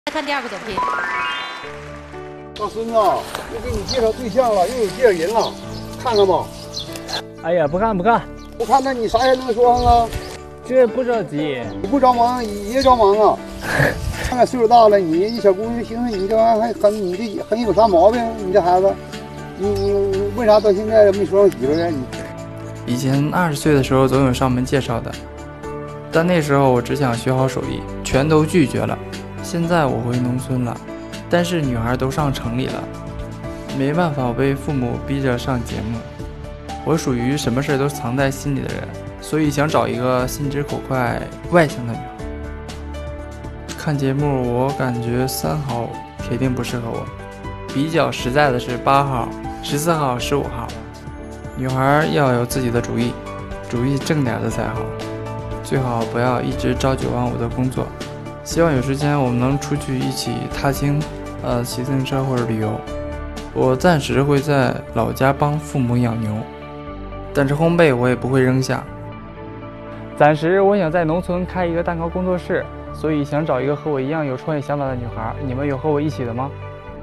来看第二个短片。 大孙子，又给你介绍对象了，又有介绍人了，看看吧。 哎呀，不看不看， 不看那你啥也能说上啊？ 这不着急， 你不着忙，爷着忙啊。看看岁数大了，你一小姑娘，寻思你这玩意儿还很，你这很有啥毛病？你这孩子，你为啥到现在没说上媳妇呢？你以前20岁的时候总有上门介绍的，但那时候我只想学好手艺，全都拒绝了。现在我回农村了，但是女孩都上城里了，没办法，我被父母逼着上节目。我属于什么事都藏在心里的人，所以想找一个心直口快、外向的女孩。看节目，我感觉3号铁定不适合我。比较实在的是8号、14号、15号。女孩要有自己的主意，主意正点的才好，最好不要一直朝9晚5的工作。希望有时间我们能出去一起踏青，骑自行车或者旅游。我暂时会在老家帮父母养牛，但是烘焙我也不会扔下。 暂时我想在农村开一个蛋糕工作室，所以想找一个和我一样有创业想法的女孩。你们有和我一起的吗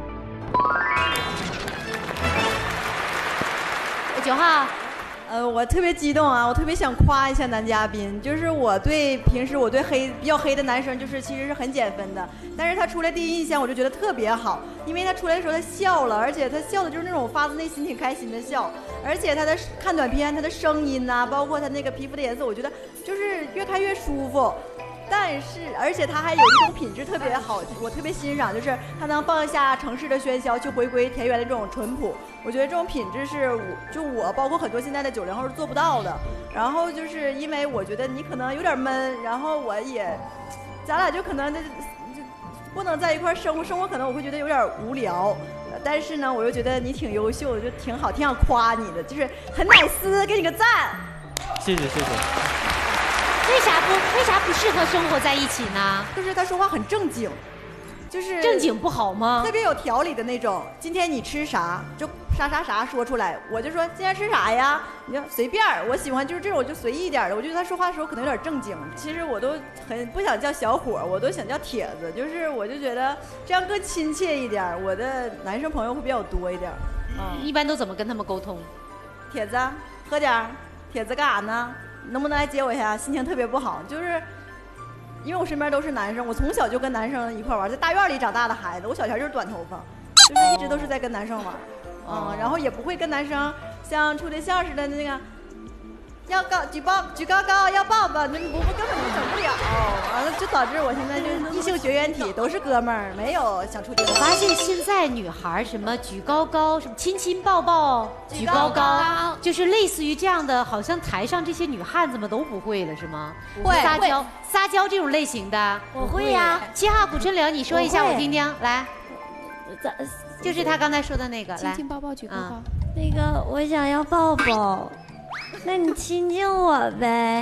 ？9号。 我特别激动啊！我特别想夸一下男嘉宾，就是平时我对比较黑的男生，就是其实是很减分的，但是他出来第一印象我就觉得特别好，因为他出来的时候他笑了，而且他笑的就是那种发自内心挺开心的笑，而且他的看短片他的声音呐、包括他那个皮肤的颜色，我觉得就是越看越舒服。而且他还有一种品质特别好，我特别欣赏，就是他能放下城市的喧嚣，去回归田园的这种淳朴。我觉得这种品质是我包括很多现在的90后是做不到的。然后就是因为我觉得你可能有点闷，然后咱俩就可能就不能在一块生活可能我会觉得有点无聊。但是呢，我又觉得你挺优秀，就挺好，挺想夸你的，就是很奶丝，给你个赞。 谢谢。 为啥不适合生活在一起呢？ 就是他说话很正经，就是正经不好吗？ 特别有条理的那种。今天你吃啥就啥说出来，我就说今天吃啥呀？你就随便，我喜欢就是这种就随意一点的。我觉得他说话的时候可能有点正经，其实我都很不想叫小伙，我都想叫铁子，就是我就觉得这样更亲切一点，我的男生朋友会比较多一点。 一般都怎么跟他们沟通？ 铁子喝点儿，铁子干啥呢？能不能来接我一下？心情特别不好，就是因为我身边都是男生，我从小就跟男生一块玩，在大院里长大的孩子，我小前就是短头发，就是一直都是在跟男生玩，然后也不会跟男生像处对象似的那个要举高高要抱抱，根本就整不了，完了就导致我现在就是异性绝缘体，都是哥们儿，没有想处对象。 我发现现在女孩什么举高高，什么亲亲抱抱，举高高，就是类似于这样的，好像台上这些女汉子们都不会了，是吗？ 会撒娇这种类型的， 我会呀。 7号古春柳，你说一下我听听，来，就是他刚才说的那个， 亲亲抱抱举高高。 那个我想要抱抱。那你亲亲我呗。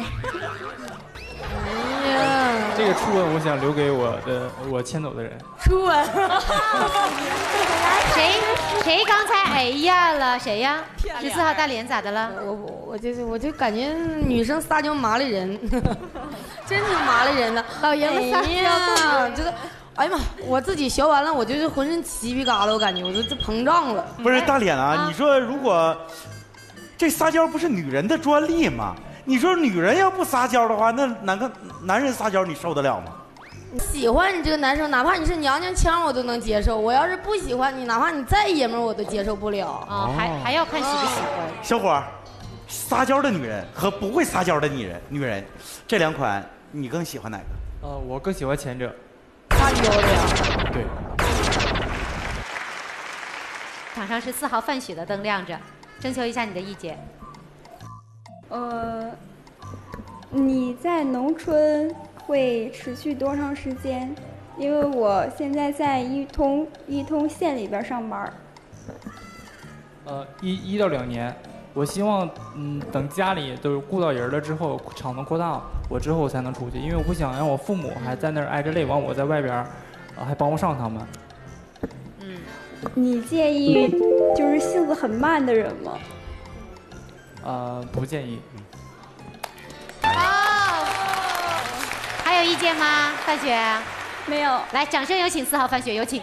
哎呀，这个初吻我想留给我牵走的人。 初吻。 谁刚才哎呀了？谁呀？14号大脸咋的了？ 我就感觉女生撒娇麻利人，真挺麻利人的。 老爷们撒娇， 就是。哎呀妈！我自己学完了，我就是浑身起皮疙瘩，我感觉我都膨胀了。 不是大脸啊，你说如果这撒娇不是女人的专利吗？你说女人要不撒娇的话，那男人撒娇你受得了吗？ 喜欢你这个男生，哪怕你是娘娘腔，我都能接受。我要是不喜欢你，哪怕你再爷们儿，我都接受不了。 啊，还要看喜不喜欢。 小伙，撒娇的女人和不会撒娇的女人，这2款你更喜欢哪个？ 我更喜欢前者。 撒娇的呀？ 对。 场上14号范雪的灯亮着，征求一下你的意见。 你在农村会持续多长时间？因为我现在在一通县里边上班。 1到2年。我希望等家里都顾到人了之后，厂能扩大，我之后才能出去，因为我不想让我父母还在那儿挨着累，完我在外边还帮不上他们。 你介意就是性子很慢的人吗？ 不介意。 还有意见吗，范雪？ 没有。 来，掌声有请4号范雪，有请。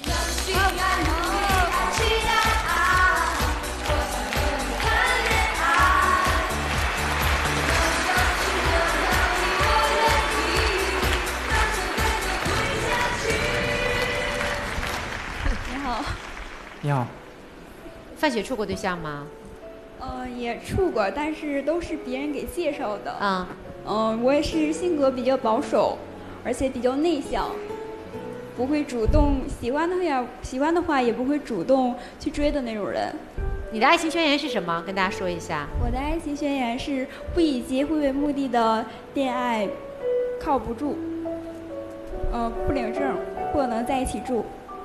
你好。 你好。 范雪处过对象吗？ 也处过，但是都是别人给介绍的。 啊。 我也是性格比较保守，而且比较内向，不会主动喜欢的话也不会主动去追的那种人。 你的爱情宣言是什么？跟大家说一下。 我的爱情宣言是不以结婚为目的的恋爱靠不住，不领证，不能在一起住。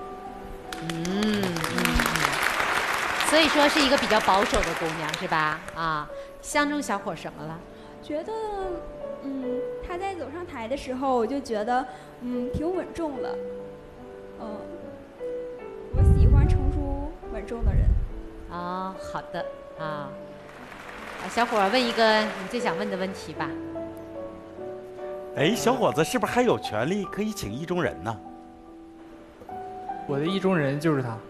所以说是一个比较保守的姑娘是吧？啊，相中小伙什么了？ 觉得，他在走上台的时候，我就觉得，挺稳重的。我喜欢成熟稳重的人。 哦，好的啊。小伙问一个你最想问的问题吧。 哎，小伙子是不是还有权利可以请意中人呢？ 我的意中人就是他。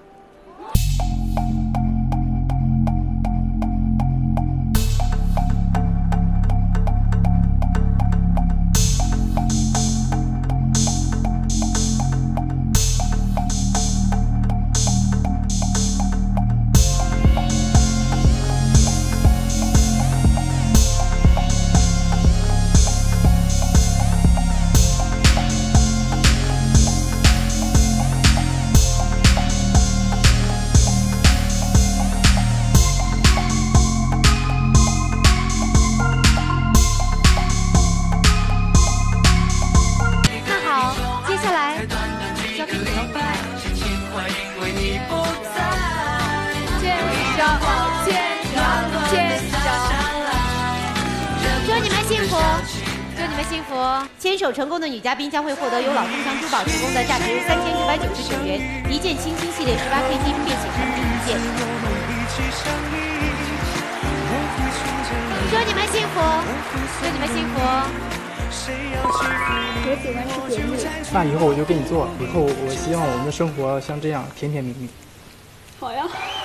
牵手成功的女嘉宾将会获得由老东强珠宝提供的价值3999元一件清新系列18K 金变形产品1件。祝你们幸福，祝你们幸福。 我喜欢吃甜蜜。 那以后我就跟你做，以后我希望我们的生活像这样甜甜蜜蜜。 好呀。